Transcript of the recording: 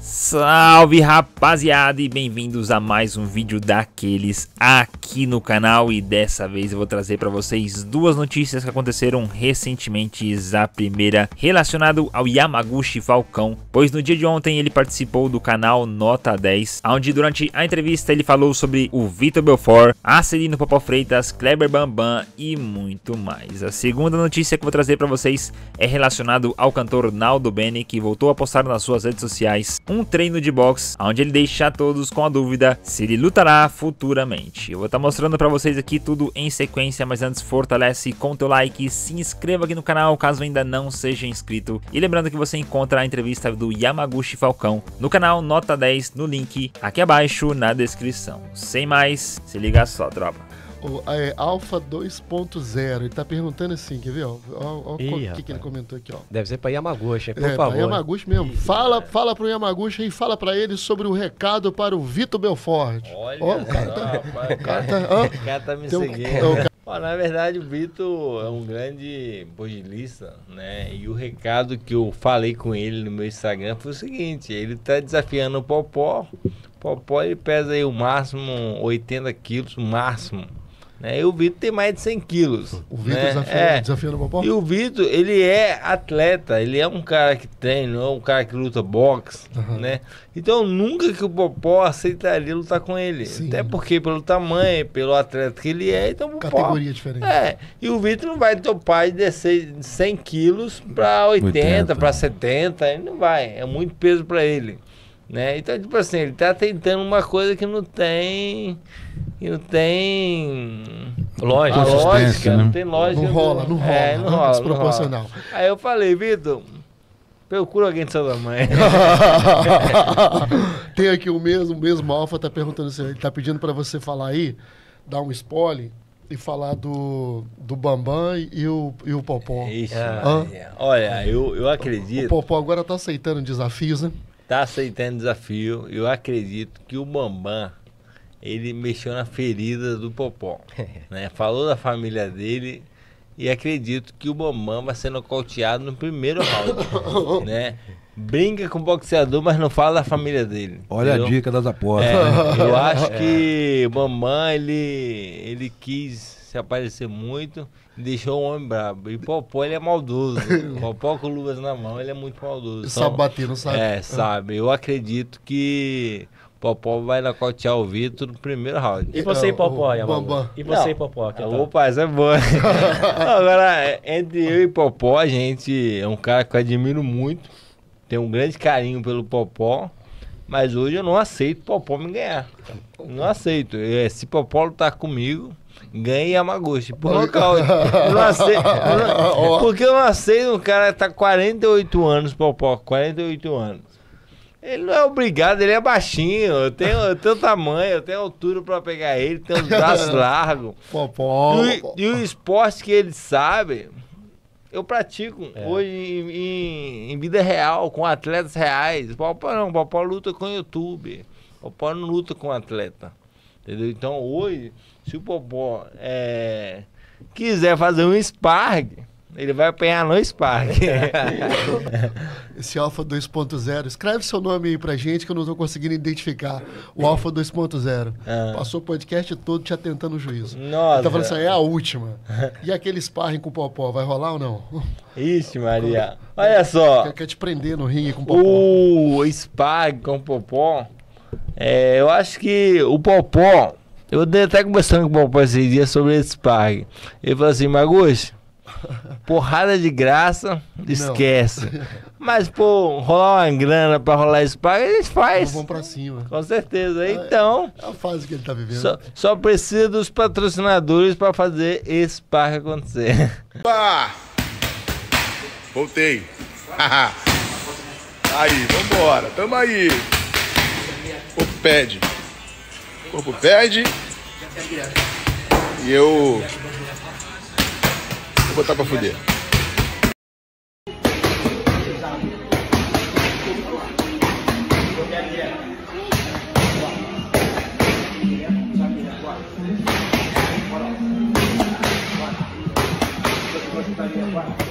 Salve rapaziada e bem-vindos a mais um vídeo daqueles aqui no canal. E dessa vez eu vou trazer para vocês duas notícias que aconteceram recentemente. A primeira relacionado ao Yamaguchi Falcão, pois no dia de ontem ele participou do canal Nota 10, onde durante a entrevista ele falou sobre o Vitor Belfort, Acelino Popó Freitas, Kleber Bambam e muito mais. A segunda notícia que eu vou trazer para vocês é relacionado ao cantor Naldo Bene, que voltou a postar nas suas redes sociais um treino de boxe, onde ele deixa todos com a dúvida se ele lutará futuramente. Eu vou estar mostrando para vocês aqui tudo em sequência, mas antes fortalece com teu like, se inscreva aqui no canal caso ainda não seja inscrito, e lembrando que você encontra a entrevista do Yamaguchi Falcão no canal Nota 10 no link aqui abaixo na descrição. Sem mais, se liga só, tropa. O Alpha 2.0, ele tá perguntando assim, quer ver? Ó, o que ele comentou aqui, ó. Deve ser pra Yamaguchi, por favor. Pra Yamaguchi mesmo. Fala pro Yamaguchi e fala pra ele sobre o recado para o Vitor Belfort. Olha, o cara tá me seguindo. Na verdade, o Vitor é um grande pugilista, né? E o recado que eu falei com ele no meu Instagram foi o seguinte: ele tá desafiando o Popó. O Popó ele pesa aí o máximo 80 quilos, o máximo. E o Vitor tem mais de 100 quilos. O Vitor desafiando o Popó? E o Vitor, ele é atleta, ele é um cara que treina, não é um cara que luta boxe, né? Então nunca que o Popó aceitaria lutar com ele. Sim. Até porque pelo tamanho, pelo atleta que ele é, então o Popó... Categoria diferente. E o Vitor não vai topar de descer de 100 quilos para 80, para 70, ele não vai, é muito peso para ele. Né? Então, tipo assim, ele tá tentando uma coisa que não tem lógica, né? Não tem lógica. Não rola. Não rola. Desproporcional. Aí eu falei, Vitor, procura alguém de sua tamanho. Tem aqui o mesmo Alpha tá perguntando assim, ele tá pedindo pra você falar aí, dar um spoiler e falar do Bambam e o Popó. Ixi, olha, eu acredito... O Popó agora tá aceitando desafios, né? Tá aceitando desafio. Eu acredito que o Bambam, ele mexeu na ferida do Popó, né? Falou da família dele e acredito que o Bambam vai ser nocauteado no primeiro round, né? Brinca com o boxeador, mas não fala da família dele. Olha, entendeu? A dica das apostas. Eu acho que o Bambam, ele quis se aparecer muito e deixou o homem brabo. E o Popó, ele é maldoso. O Popó com luvas na mão, ele é muito maldoso. Então, sabe bater, não sabe? Sabe. Eu acredito que o Popó vai nocautear o Vitor no primeiro round. E você e Popó, Bambam? E você e Popó? Opa, isso é bom. Agora, entre eu e Popó, a gente é um cara que eu admiro muito. Tenho um grande carinho pelo Popó. Mas hoje eu não aceito o Popó me ganhar. Não aceito. Se Popó lutar comigo, ganha Yamaguchi por nocaute. Porque eu não aceito um cara que tá 48 anos, Popó, 48 anos. Ele não é obrigado, ele é baixinho, eu tenho tamanho, eu tenho altura pra pegar ele, tenho os braços largos. Popó. E o esporte que ele sabe, eu pratico hoje em vida real, com atletas reais. Popó não, Popó luta com YouTube, Popó não luta com atleta. Entendeu? Então hoje, se o Popó quiser fazer um sparring, ele vai apanhar no sparring. Esse Alpha 2.0, escreve seu nome aí pra gente que eu não tô conseguindo identificar. O Alpha 2.0. Passou o podcast todo te atentando o juízo. Nossa. Ele tá falando assim, é a última. E aquele sparring com o Popó, vai rolar ou não? Ixi, Maria. Olha só. Quer te prender no ringue com o Popó. O sparring com o Popó, eu acho que o Popó, eu andei até conversando com o Popó esses dias sobre esse sparring. Ele falou assim, Maguchi, porrada de graça, esquece. Mas, pô, rolar uma grana pra rolar sparring, a gente faz. Vamos pra cima. Com certeza. Então, é a fase que ele tá vivendo. Só precisa dos patrocinadores pra fazer esse sparring acontecer. Voltei. Aí, vambora. Tamo aí. Corpo pede. Corpo pede. E eu vou botar pra fuder. Gostaria,